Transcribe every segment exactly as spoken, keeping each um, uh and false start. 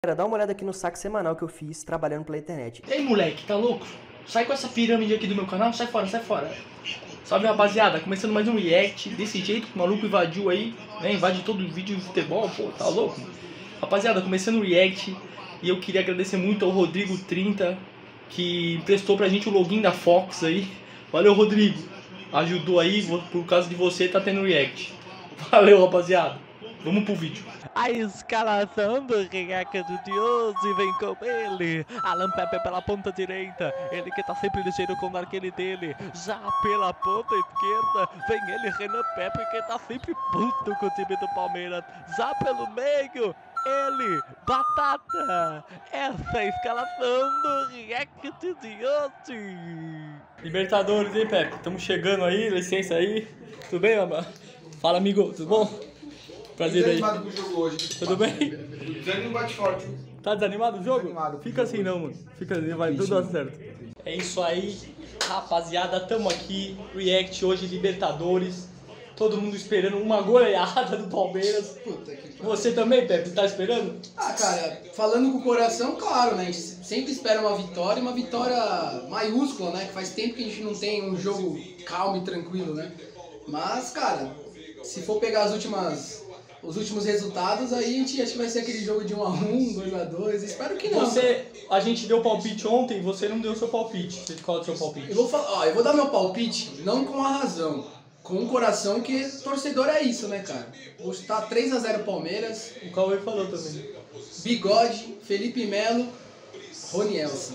Galera, dá uma olhada aqui no saque semanal que eu fiz trabalhando pela internet. Ei, moleque, tá louco? Sai com essa pirâmide aqui do meu canal, sai fora, sai fora. Salve, rapaziada, começando mais um react desse jeito que o maluco invadiu aí, né? Invade todo o vídeo de futebol, pô, tá louco? Rapaziada, começando o react, e eu queria agradecer muito ao Rodrigo trinta, que emprestou pra gente o login da Fox aí. Valeu, Rodrigo, ajudou aí, por causa de você tá tendo react. Valeu, rapaziada, vamos pro vídeo. A escalação do react de hoje vem com ele, Alan Pepe pela ponta direita, ele que tá sempre ligeiro com o arqueiro dele. Já pela ponta esquerda vem ele, Renan Pepe, que tá sempre puto com o time do Palmeiras. Já pelo meio, ele, Batata. Essa é a escalação do react de hoje. Libertadores, hein, Pepe? Estamos chegando aí, licença aí. Tudo bem, mano? Fala, amigo, tudo bom? Prazer aí. Desanimado pro jogo hoje. Tudo bem? Desânimo bate forte. Tá desanimado o jogo? Desanimado. Fica assim não, mano. Fica assim, vai tudo dar certo. É isso aí, rapaziada. Tamo aqui, react hoje, Libertadores. Todo mundo esperando uma goleada do Palmeiras. Puta que Você também, Pepe, tá esperando? Ah, cara, falando com o coração, claro, né? A gente sempre espera uma vitória, uma vitória maiúscula, né? Que faz tempo que a gente não tem um jogo calmo e tranquilo, né? Mas, cara, se for pegar as últimas... os últimos resultados, aí a gente acha que vai ser aquele jogo de um a um, dois a dois, espero que não. Você, a gente deu palpite ontem, você não deu seu palpite. Qual é o seu palpite? Eu vou, falar, ó, eu vou dar meu palpite, não com a razão, com o coração, que torcedor é isso, né, cara? Vou estar três a zero Palmeiras. O Cauê falou também. Bigode, Felipe Melo, Ronielson.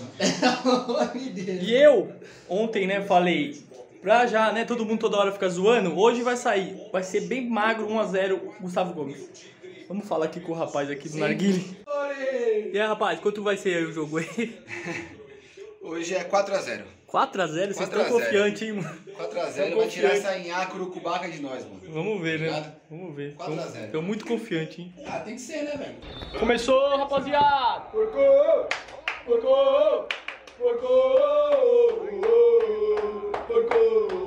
E eu, ontem, né, falei... Pra já, né, todo mundo toda hora fica zoando, hoje vai sair, vai ser bem magro, um a zero, Gustavo Gomes. Vamos falar aqui com o rapaz aqui do Narguile. E aí, rapaz, quanto vai ser aí o jogo aí? Hoje é quatro a zero. quatro a zero? Vocês estão confiantes, hein, mano? quatro a zero, vai tirar essa Inhaca Urucubaca de nós, mano. Vamos ver, né? Obrigado. Vamos ver. quatro a zero. Tô muito confiante, hein? Ah, tem que ser, né, velho? Começou, rapaziada! Porco! Porco! Porco! Porco!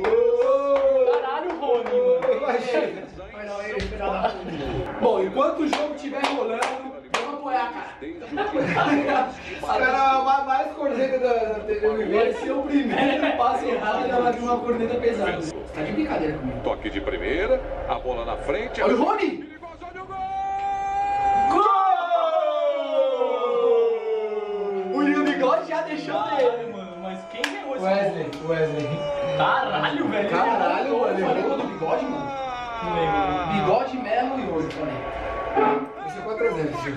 Caralho, Rony, mano! Vai não, ele esperar. Bom, enquanto o jogo estiver rolando, vamos apoiar, cara. Cara, mais corneta da T V Universo. Vai ser o primeiro passo errado e ela viu uma corneta pesada. Tá de brincadeira comigo. Toque de primeira, a bola na frente. Olha o Rony! O Lino Bigode já deixou dele. Mano, mas quem ganhou esse Wesley, gol? Wesley. Caralho, velho! Caralho, mano. Eu falei do Bigode, mano. Não lembro. Bigode, Melo e hoje também. Esse é quatro a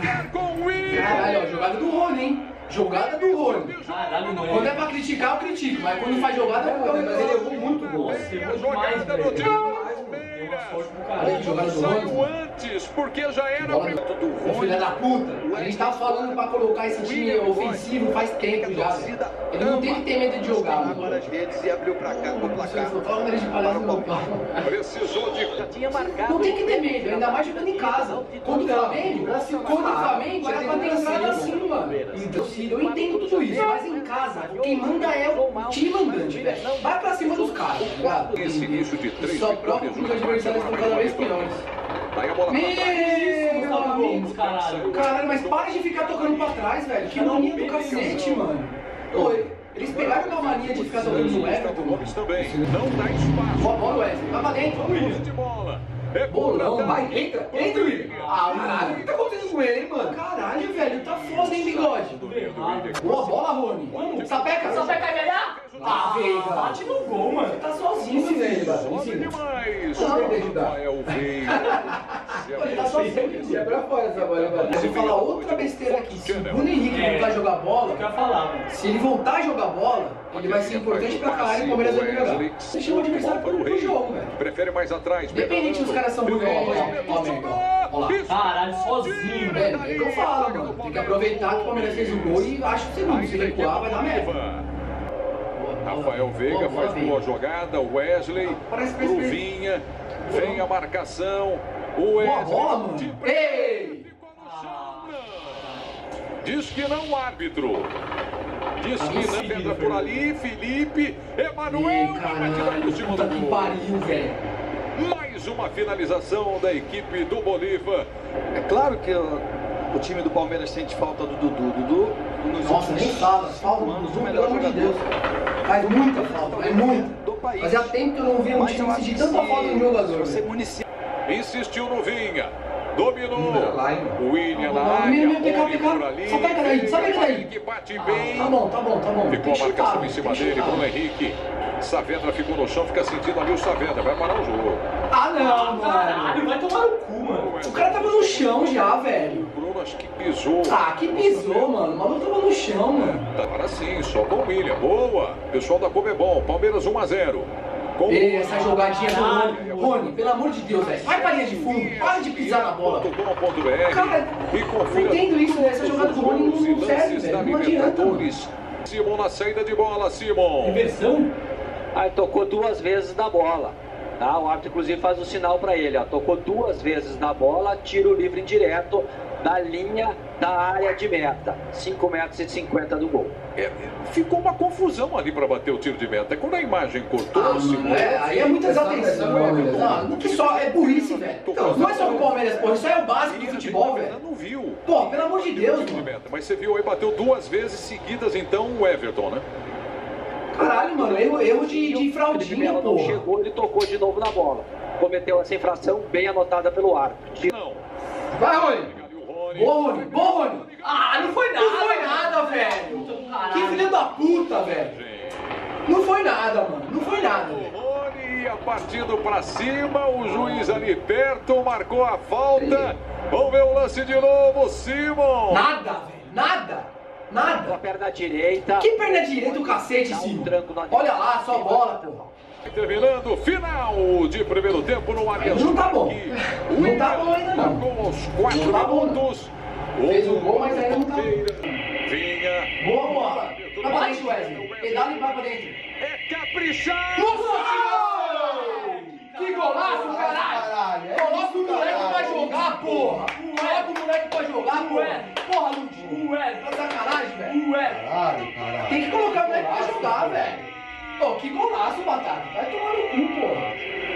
zero. Caralho, ó, jogada do Rony, hein? Jogada do Rony. Caralho, mano. Quando é pra criticar, eu critico, mas quando faz jogada, eu mas ele errou muito gol. Nossa, errou demais, velho. Deu uma sorte pro Olha caralho. que jogada do Rony. Antes, porque já era Bola do filho da puta. A gente tava falando pra colocar esse time ofensivo faz tempo já, velho. Ele não tem que ter medo de jogar, mano. para as redes e abriu pra cá com o placar. Não fala nele de palhaço, não. Precisou de... Não tem que ter medo, ainda mais jogando em casa. Contra o Flamengo, contra o Flamengo, era pra ter entrado assim, mano. Eu entendo tudo isso, mas em casa, quem manda é o time mandante, velho. Vai pra cima dos caras, tá ligado? Esse início de três Só prova que os adversários estão cada vez piores. Daí a bola pra trás. Meu amigo, caralho. Caralho, mas para de ficar tocando pra trás, velho. Que mania do cacete, mano. Pô, eles pegaram uma mania de ficar tocando no Everton. Gomes também. Não dá espaço. Ó, bora, Wesley. Vai pra dentro. De bola. É Bolão, vai, entra, entra, William. Ah, caralho, o que tá acontecendo com ele, hein, mano? Caralho, velho, tá foda, hein, Bigode? Boa bola, Rony. Sapeca, sapeca é melhor? Ah, Veiga. Bate no gol, mano. Você tá sozinho, velho. Sobe demais. Não, não tem ajudar. Rafael Veiga. Ele tá sozinho, é pra fora essa bola, velho. Eu vou falar outra besteira aqui. Se o Bruno Henrique voltar a jogar bola, Eu quero falar, mano. se ele voltar a jogar bola, ele vai ser importante pra caralho e o Palmeiras vai melhorar. Você chama o adversário pro jogo, velho. Prefere mais atrás. Independente se os caras são bons, ó, ó, ó, ó lá. Caralho, sozinho, É, velho. é o que eu falo, mano. Tem que aproveitar que o Palmeiras fez o gol e acho que segundo. Se recuar, vai dar merda. Rafael Veiga faz boa jogada, Wesley, Parece que pro Vinha, vem a marcação, o Boa Wesley bola, mano. Ei! diz que não o árbitro, diz que não entra por ali, Felipe, Emanuel, Ei, vai tirar caralho, do segundo puta que gol. pariu, velho. Mais uma finalização da equipe do Bolívar. É claro que eu O time do Palmeiras sente falta do Dudu. Dudu, nos Nossa, nem fala. Falta do Dudu, pelo amor de Deus. Faz muita falta, é muita. Fazia tempo que eu não via um time sentir tanta falta de um jogador. Insistiu no Vinha. Dominou. O William na Não, área. menino, vem cá, Rony vem cá. por ali. Só pega daí, só pega daí. Que bate Ah, bem. tá bom, tá bom, tá bom. Ficou Tem a que marcação chutar, em cima tem que dele, chutar. Bruno Henrique. Saavedra ficou no chão, fica sentindo ali o Saavedra. Vai parar o jogo. Ah, não, Caralho, mano. vai tomar no cu, mano. O cara tava no chão já, velho. O Bruno acho que pisou. Ah, que pisou, mano. O maluco tava no chão, mano. Agora sim, soltou o William. Boa. Pessoal da Comebol. Palmeiras um a zero. Com Ei, essa jogadinha do Rony. Rony, pelo amor de Deus, velho. Vai pra linha de fundo. Para de pisar na bola. .com.br Cara, e não confira entendo isso, né? Essa jogada do Rony os não serve, lances da velho. Não adianta, mano. Libertadores. Simon na saída de bola, Simon. Inversão? Aí tocou duas vezes na bola. Tá? O árbitro inclusive faz o sinal para ele. Ó. Tocou duas vezes na bola, tiro livre indireto da linha da área de meta. cinco metros e cinquenta do gol. É, ficou uma confusão ali para bater o tiro de meta. Quando a imagem cortou, Ah, Simon, mano, é, aí é muita desatenção, velho. Não, não que só, é burrice, velho. Então, não é só o Palmeiras, porra. Isso aí é o básico do futebol, velho. não viu. Pô, pelo amor de Deus, Tiro de mano. meta. Mas você viu aí, bateu duas vezes seguidas, então, o Everton, né? Caralho, mano. Erro, erro de, de Felipe fraldinha, Melo não porra. chegou, ele tocou de novo na bola. Cometeu essa infração bem anotada pelo árbitro. Não. Vai, Rony. Ali o Rony. Boa, Rony. Boa, Rony. Ah, não foi nada. Não foi nada, velho. Caralho. Que filho da puta, velho. Não foi nada, mano. Não foi nada, O velho. Rony ia partindo pra cima, o juiz ali perto, marcou a falta. Vamos ver o lance de novo, Simon. Nada, velho. Nada. Com a Nada. perna direita. Que perna direita o cacete, Dá um Simon. tranco na Olha lá, só bola, porra. Terminando, final de primeiro tempo no Allianz Não tá bom. Parque. Não tá bom ainda, não. Marcou aos quatro Não tá bom, minutos. Fez o gol, mas ainda não tá bom. Vinha. Boa bola. Vai pra dentro, Wesley. Pedala e vai pra dentro. É caprichado. Nossa! Que golaço, caralho! Coloca o moleque pra jogar, porra! Coloca o moleque pra jogar, porra! Porra, Lundinho! Ué, Tá sacanagem, velho? ué. Caralho, caralho. Tem que colocar o moleque pra jogar, velho! Pô, que golaço, Batata! Vai tomar no cu, porra!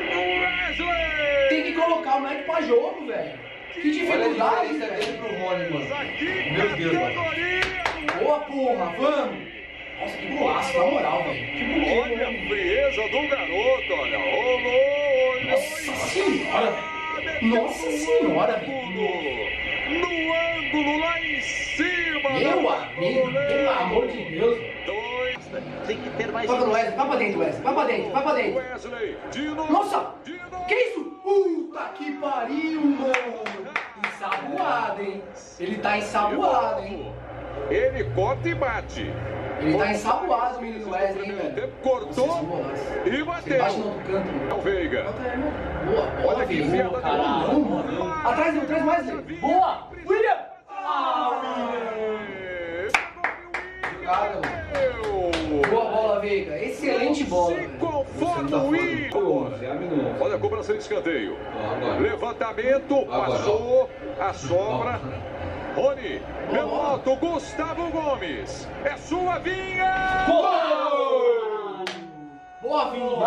Wesley. Tem que colocar o moleque pra jogo, velho! Que dificuldade, velho! pro Rony, mano. Aqui, Meu Deus, categoria. Boa, porra! Vamos! Nossa, que golaço, na moral, velho! Olha a frieza do garoto, olha. Rolou, olhou. Nossa senhora! Nossa senhora, velho! No ângulo, lá em cima. Meu amigo, pelo amor de Deus! Dois. Tem que ter mais. Vai pra Wesley, vai pra dentro, Wesley! Vai pra dentro, vai pra dentro! Wesley, de novo. Nossa! De novo. Que isso? Puta que pariu, mano! Ensaboado, hein? Ele tá ensaboado, hein? Ele corta e bate. Ele tá ensaboado, o menino Wesley, hein, velho? Tempo Nossa, cortou esse golaço. e Ele bateu. bate no outro canto, É mano. o Veiga. Bota aí, mano. Boa, bola, Olha que Veiga. enfiada. Caralho. Não, mano. Atrás dele, atrás do Wesley. Boa! William! Ah, William! Jogada, mano. Boa bola, Veiga. Excelente bola, Se velho. conforma o Igor. Olha a cobrança de escanteio. Levantamento, passou, a sobra. Rony, pelo alto, Gustavo Gomes. É sua Vinha. Boa, Vinha.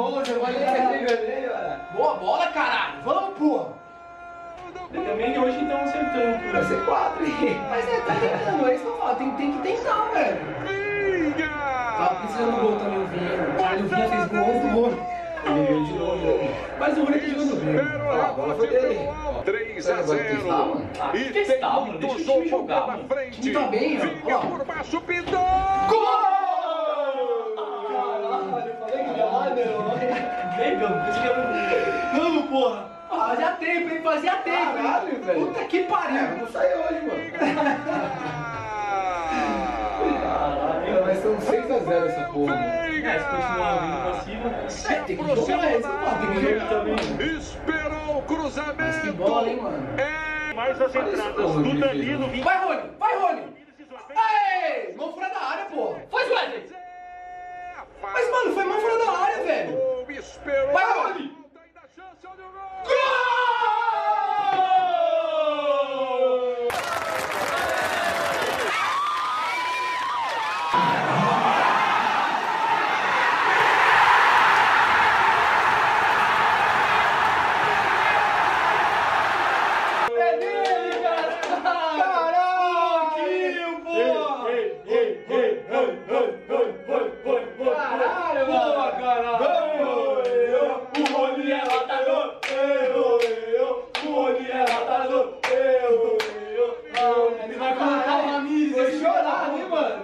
Boa bola, caralho. Vamos, porra. Também hoje então acertando. Vai ser quatro, hein? Mas é, tá tentando, é isso que eu falo. Tem, tem que tentar, velho. Vinha. Tava precisando do gol também, o Vinha. Caralho, o Vinha fez gol antes do gol. Ele ganhou de novo. Mas o Rony tá jogando bem. Espera, Ah, a bola foi dele. três a Vai testar, zero. mano? Ah, E que tem testar, mano. muito Deixa o time jogo jogar, pela mano. frente. O time tá bem, ó. Vinha Ó. por baixo, pintou. Gol! Caralho, eu falei que ia lá, não. Pegamos, conseguimos. Vamos, porra! Ah, fazia tempo, hein? Fazia tempo, hein? Caralho, velho. Puta que pariu! Não saiu hoje, mano. Caralho. Mas são seis a zero essa porra, mano. É, se continuar vindo pra cima. Se É, tem que jogar esse, mano. Tem que jogar também. Esperou o cruzamento. Mas que bola, hein, mano? É. Mais as entradas do Danilo. Vim- Vai, Rony! Vai, Rony! Aê! Mão fora da área, porra! Faz, Wesley! Mas, mano, foi mão fora da área, velho! Gol, esperou. Vai, Rony! Ainda chance, olha o gol. Gol! É dele, cara!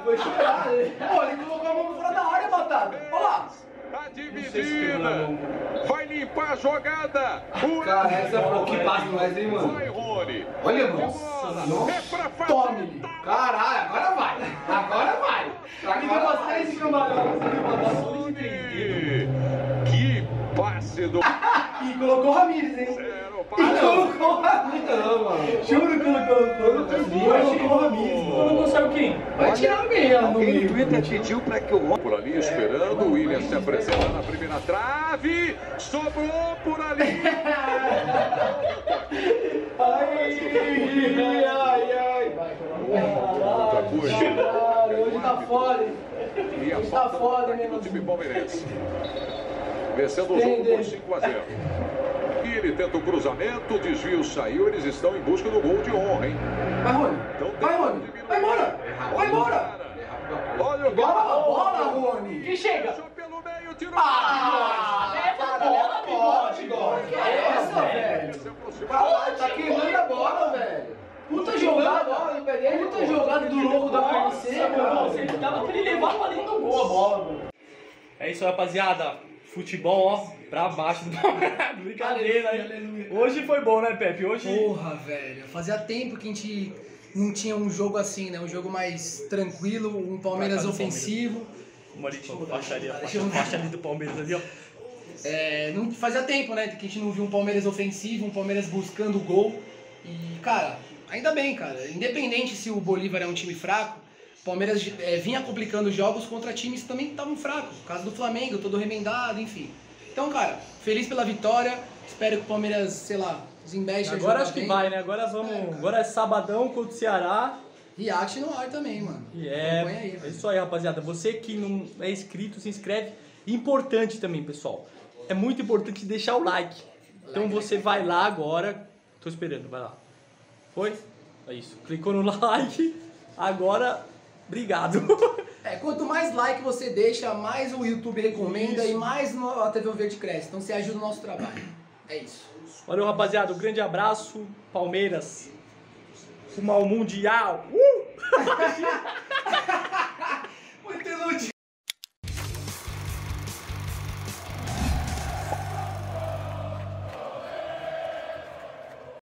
Foi chorar, né? Pô, ele colocou a mão pra fora da área, Batata. Olha lá. A dividida. Vai limpar a jogada. Cara, essa é um que passa mais, hein, mano? Vai, Rony. Olha, mano. É pra fazer. Tome-lhe. Caralho, agora vai. Agora vai. Agora vai. Esse camarão. Que passe do... E colocou o Ramires, hein? Zero E para... colocou o Ramires. Não, mano. Juro que colocou. Colocou o Ramires. Não sabe quem? Vai tirar alguém, ó, no Alguém no meio. Twitter pediu para que o Rony... Por ali esperando, o William se apresenta na primeira trave, sobrou por ali. Ai, ai, ai. Outra coisa. Caralho, hoje tá foda, hein? E a Hoje tá falta foda, do hein, time meu? palmeirense. Vencendo o jogo por cinco a zero. E ele tenta o cruzamento, o desvio saiu, eles estão em busca do gol de honra, hein? Vai, Rony. Vai, Rony. Vai embora. Vai embora. Olha o Bola a bola, Rony. Quem chega? Deixou pelo meio, tirou. Ah, leva a bola, bigode. Que é essa, velho? Se aproximou. Caralho, tá queimando a bola, velho. Puta jogada, puta jogada do louco da P C, mano. Você dava pra ele levar pra dentro do gol a bola, mano. É isso, rapaziada. Futebol, ó, pra baixo do Palmeiras. Brincadeira, hein? Hoje foi bom, né, Pepe? Hoje... Porra, velho. Fazia tempo que a gente não tinha um jogo assim, né? Um jogo mais tranquilo, um Palmeiras Marcado ofensivo. Uma ali, faixaria, Deixa eu- faixa ali do Palmeiras ali, ó. É, não, fazia tempo, né, que a gente não viu um Palmeiras ofensivo, um Palmeiras buscando gol. E, cara, ainda bem, cara. Independente se o Bolívar é um time fraco, o Palmeiras é, vinha complicando jogos contra times que também estavam fracos. No caso do Flamengo, todo remendado, enfim. Então, cara, feliz pela vitória. Espero que o Palmeiras, sei lá, desembeche. Agora acho que vai, né? Agora vamos. É, cara. Agora é sabadão contra o Ceará. React no ar também, mano. E é, Acompanha aí, é velho. isso aí, rapaziada. Você que não é inscrito, se inscreve. Importante também, pessoal. É muito importante deixar o like. Então você vai lá agora. Tô esperando, vai lá. Foi? É isso. Clicou no like. Agora, obrigado. É, quanto mais like você deixa, mais o YouTube recomenda e mais no- a T V Verde cresce. Então você ajuda o nosso trabalho. É isso. Valeu, rapaziada. Um grande abraço. Palmeiras. Rumo ao Mundial. Uh!